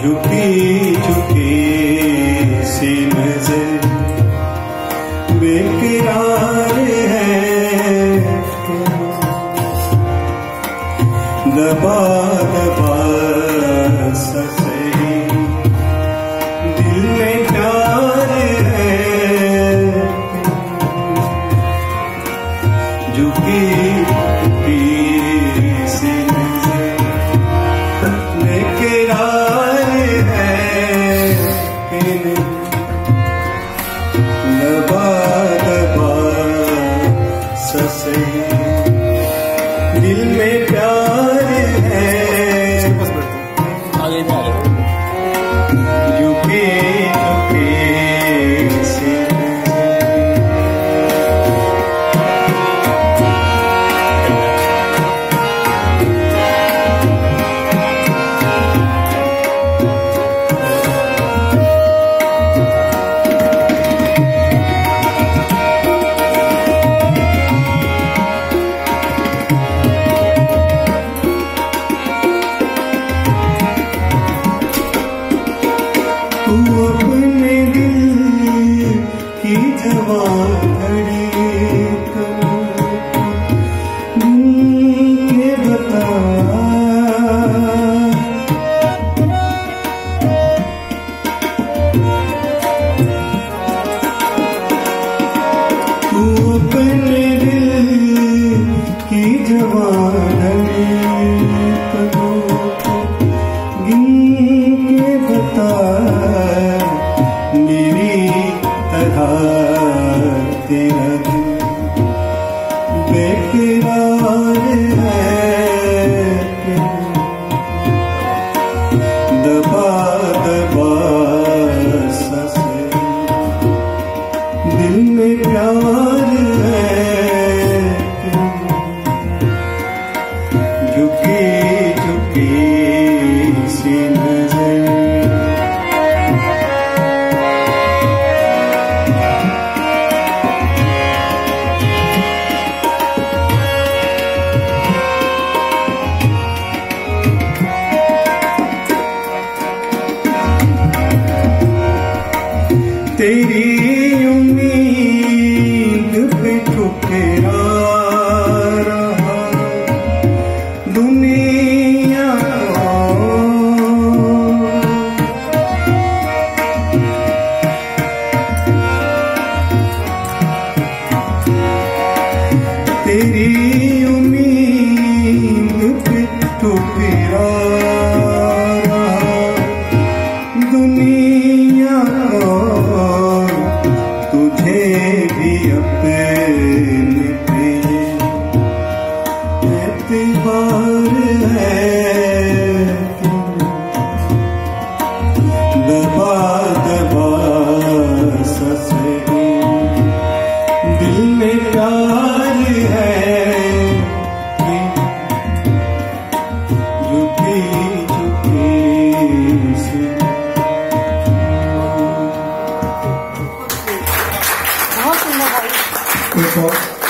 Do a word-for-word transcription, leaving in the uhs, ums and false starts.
झुकी झुकी सी नजर बेकरार है, दबा दबा सा सही दिल में प्यार है, झुकी झुकी सी नजर बेकरार है, दबा दबा सा सही दिल में प्यार है, झुकी झुकी सी तू अपने दिल की जवान घड़ी के बता, तू अपने दिल की जवान गिन के बता, मेरी तरह तेरा दिल बेकरार है, दबा दबा सा सही दिल में प्यार है, झुकी झुकी सी नजर तेरी उम्मीद पे ठुकरा रहा दुनिया तेरी उम्मीद पे ठुकरा रहा दुनिया, तुझे भी अपने पे एतबार है, दबा दबा सा सही दिल में प्यार है, झुकी झुकी सी बहुत सुंदर भाई।